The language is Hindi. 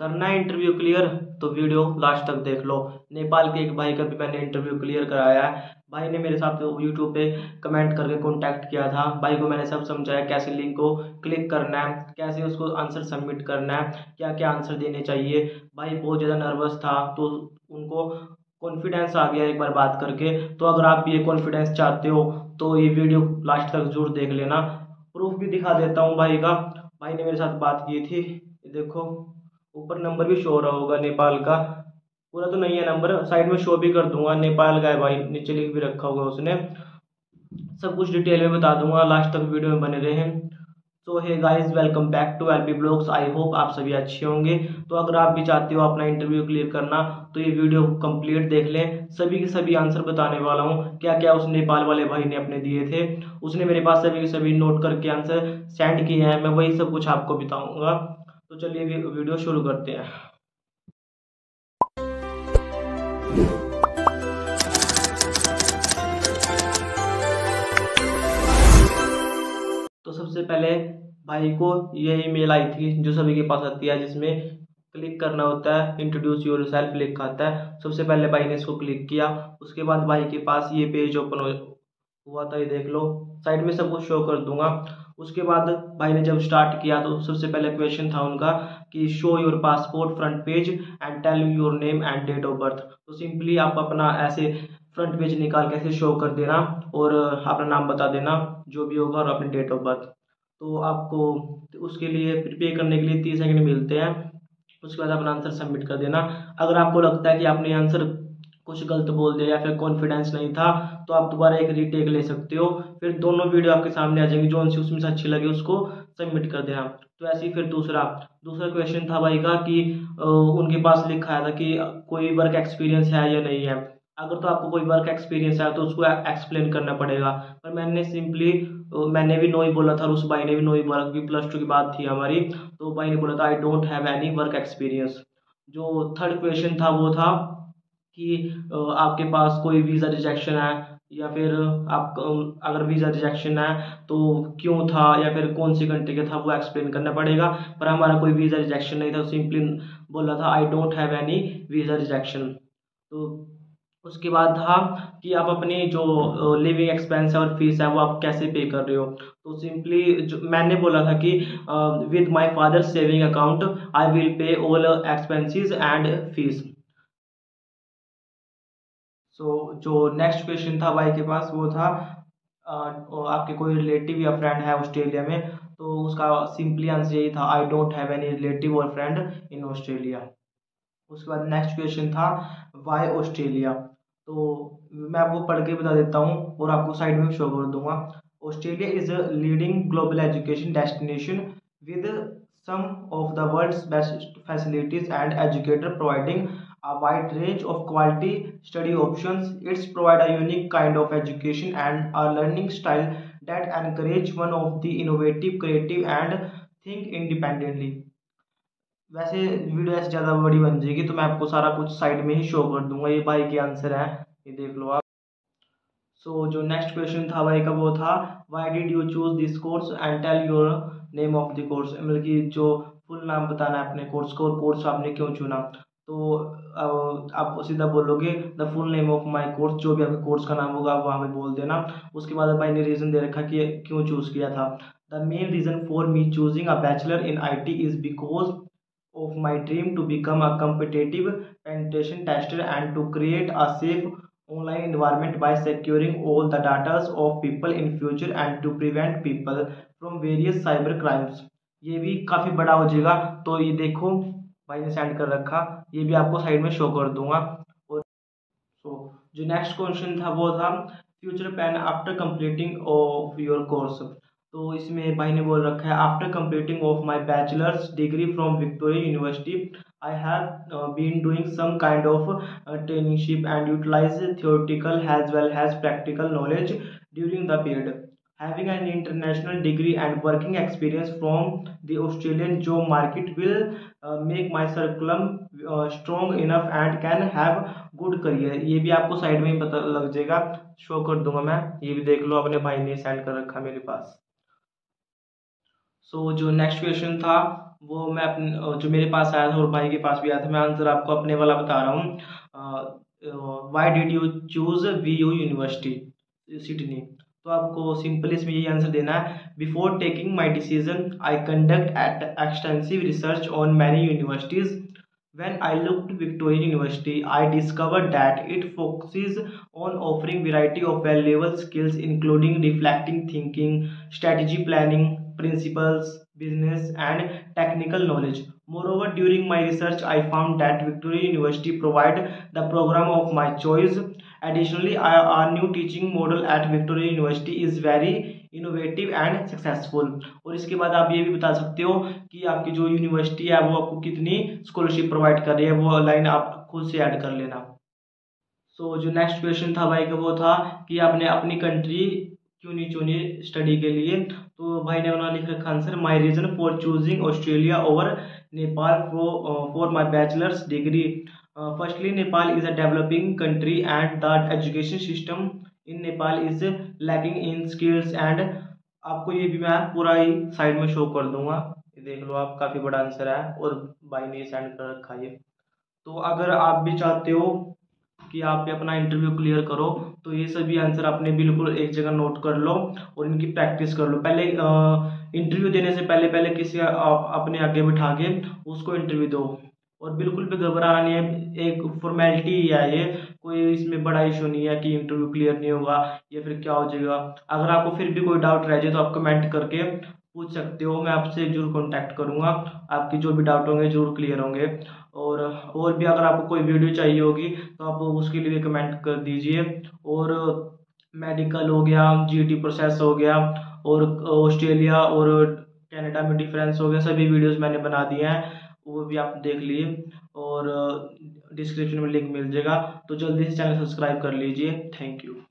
करना है इंटरव्यू क्लियर तो वीडियो लास्ट तक देख लो। नेपाल के एक भाई का भी मैंने इंटरव्यू क्लियर कराया है। भाई ने मेरे साथ यूट्यूब पे कमेंट करके कांटेक्ट किया था। भाई को मैंने सब समझाया कैसे लिंक को क्लिक करना है, कैसे उसको आंसर सबमिट करना है, क्या क्या आंसर देने चाहिए। भाई बहुत ज़्यादा नर्वस था तो उनको कॉन्फिडेंस आ गया एक बार बात करके। तो अगर आप भी ये कॉन्फिडेंस चाहते हो तो ये वीडियो लास्ट तक जरूर देख लेना। प्रूफ भी दिखा देता हूँ भाई का। भाई ने मेरे साथ बात की थी। ये देखो ऊपर नंबर भी शो हो रहा होगा नेपाल का। पूरा तो नहीं है नंबर, साइड में शो भी कर दूंगा। नेपाल का है भाई, नीचे लिंक भी रखा होगा उसने। सब कुछ डिटेल में बता दूंगा, लास्ट तक वीडियो में बने रहें। So hey guys, welcome back to LB blogs. I hope आप सभी अच्छे होंगे। तो अगर आप भी चाहते हो अपना इंटरव्यू क्लियर करना तो ये वीडियो कंप्लीट देख लें। सभी के सभी आंसर बताने वाला हूँ, क्या क्या उस नेपाल वाले भाई ने अपने दिए थे। उसने मेरे पास सभी के सभी नोट करके आंसर सेंड किए हैं, मैं वही सब कुछ आपको बताऊंगा। तो चलिए वीडियो शुरू करते हैं। तो सबसे पहले भाई को ये ईमेल आई थी जो सभी के पास आती है, जिसमें क्लिक करना होता है, इंट्रोड्यूस योर सेल्फ लिखा आता है। सबसे पहले भाई ने इसको क्लिक किया। उसके बाद भाई के पास ये पेज ओपन हुआ था, ये देख लो। साइड में सब कुछ शो कर दूंगा। उसके बाद भाई ने जब स्टार्ट किया तो सबसे पहले क्वेश्चन था उनका कि show your passport front page and tell your name and date of birth. तो सिंपली आप अपना ऐसे फ्रंट पेज निकाल के ऐसे शो कर देना और अपना नाम बता देना जो भी होगा और अपनी डेट ऑफ बर्थ। तो आपको उसके लिए प्रिपेयर करने के लिए 30 सेकंड मिलते हैं। उसके बाद अपना आंसर सबमिट कर देना। अगर आपको लगता है कि आपने आंसर कुछ गलत बोल दिया या फिर कॉन्फिडेंस नहीं था तो आप दोबारा एक रीटेक ले सकते हो। फिर दोनों वीडियो आपके सामने आ जाएंगी, जो सी उसमें से अच्छी लगी उसको सबमिट कर देना। तो ऐसे ही फिर दूसरा दूसरा क्वेश्चन था भाई का कि उनके पास लिखा था कि कोई वर्क एक्सपीरियंस है या नहीं है। अगर तो आपको कोई वर्क एक्सपीरियंस है तो उसको एक्सप्लेन करना पड़ेगा। पर मैंने सिंपली मैंने भी नो ही बोला था और उस भाई ने भी नो ही बोला, क्योंकि +2 की बात थी हमारी। तो भाई ने बोला था I don't have any work experience. जो थर्ड क्वेश्चन था वो था कि आपके पास कोई वीज़ा रिजेक्शन है या फिर आप अगर वीज़ा रिजेक्शन है तो क्यों था या फिर कौन सी कंट्री का था, वो एक्सप्लेन करना पड़ेगा। पर हमारा कोई वीज़ा रिजेक्शन नहीं था, सिंपली बोला था I don't have any visa rejection. तो उसके बाद था कि आप अपनी जो लिविंग एक्सपेंस है और फीस है वो आप कैसे पे कर रहे हो। तो सिंपली जो मैंने बोला था कि with my father saving account I will pay all expenses and fees. So जो नेक्स्ट क्वेश्चन था भाई के पास वो था आपके कोई रिलेटिव या फ्रेंड है ऑस्ट्रेलिया में। तो उसका सिंपली आंसर यही था I don't have any relative और फ्रेंड इन ऑस्ट्रेलिया। उसके बाद नेक्स्ट क्वेश्चन था वाई ऑस्ट्रेलिया। तो मैं आपको पढ़ के बता देता हूँ और आपको साइड में शो कर दूंगा। Australia is a leading global education destination with some of the world's best facilities and educator providing a wide range of quality study options. It's provide a unique kind of education and a learning style that encourage one of the innovative, creative and think independently. वैसे वीडियो ऐसे ज़्यादा बड़ी बन जाएगी तो मैं आपको सारा कुछ साइड में ही शो कर दूंगा। ये भाई के आंसर है, ये देख लो आप। सो जो नेक्स्ट क्वेश्चन था भाई का वो था why did you choose this course and tell your name of the course. मतलब कि जो फुल नाम बताना है अपने कोर्स को और कोर्स आपने क्यों चुना। तो आप सीधा बोलोगे the full name of my course, जो भी आपके कोर्स का नाम होगा आप वहाँ पे बोल देना। उसके बाद भाई ने रीज़न दे रखा कि क्यों चूज़ किया था। The main reason for me choosing a bachelor in IT is because of my dream to become a competitive penetration tester and to create a safe online environment by securing all the data of people in future and to prevent people from various cyber crimes। ये भी काफ़ी बड़ा हो जाएगा तो ये देखो भाई ने सेंड कर रखा, ये भी आपको साइड में शो कर दूंगा। और जो नेक्स्ट क्वेश्चन था वो था future plan after completing of your course. तो इसमें भाई ने बोल रखा है after completing of my bachelors degree from Victoria University I have been doing some kind of trainingship and utilize theoretical as well as practical knowledge during the period. Having an international degree and working experience from the Australian job market will make my curriculum strong enough and can have good career। ये भी आपको साइड में ही पता लग जाएगा, शो कर दूंगा मैं। ये भी देख लो, अपने भाई ने सेंड कर रखा मेरे पास। सो जो नेक्स्ट क्वेश्चन था वो मैं अपने जो मेरे पास आया था और भाई के पास भी आया था, मैं आंसर आपको अपने वाला बता रहा हूँ। Why did you choose VU university Sydney? तो आपको सिंपल इसमें यही आंसर देना है। Before taking my decision I conduct at extensive research on many universities. When I looked Victorian University, I discovered that it focuses on offering variety of valuable skills including reflecting thinking, strategy planning, principles, business and technical knowledge. Moreover, during my research, I found that Victoria University provide the program of my choice. Additionally, our new teaching model at Victoria University is very innovative and successful. और इसके बाद आप ये भी बता सकते हो कि आपकी जो यूनिवर्सिटी है वो आपको कितनी स्कॉलरशिप प्रोवाइड कर रही है, वो लाइन आप खुद से ऐड कर लेना। सो जो नेक्स्ट क्वेश्चन था भाई का वो था कि आपने अपनी कंट्री क्यों नहीं चुनी स्टडी के लिए? तो भाई ने उन्होंने लिख रखा answer, my reason for choosing Australia over Nepal for my bachelors degree. Firstly Nepal is a developing country and the education system in Nepal is lacking in skills and. आपको ये भी मैं पूरा ही साइड में शो कर दूंगा, ये देख लो आप, काफ़ी बड़ा आंसर है और भाई ने सेंड कर रखा है ये। तो अगर आप भी चाहते हो कि आप भी अपना इंटरव्यू क्लियर करो तो ये सभी आंसर आपने बिल्कुल एक जगह नोट कर लो और इनकी प्रैक्टिस कर लो। पहले इंटरव्यू देने से पहले पहले किसी अपने आगे बिठा के उसको इंटरव्यू दो और बिल्कुल भी घबराना नहीं है, एक फॉर्मेलिटी ही है ये, कोई इसमें बड़ा इशू नहीं है कि इंटरव्यू क्लियर नहीं होगा या फिर क्या हो जाएगा। अगर आपको फिर भी कोई डाउट रह जाए तो आप कमेंट करके पूछ सकते हो, मैं आपसे जरूर कांटेक्ट करूंगा, आपकी जो भी डाउट होंगे जरूर क्लियर होंगे। और भी अगर आपको कोई वीडियो चाहिए होगी तो आप उसके लिए कमेंट कर दीजिए। और मेडिकल हो गया, GT प्रोसेस हो गया और ऑस्ट्रेलिया और कनाडा में डिफरेंस हो गया, सभी वीडियोस मैंने बना दिए हैं, वो भी आप देख लिए और डिस्क्रिप्शन में लिंक मिल जाएगा। तो जल्दी से चैनल सब्सक्राइब कर लीजिए। Thank you.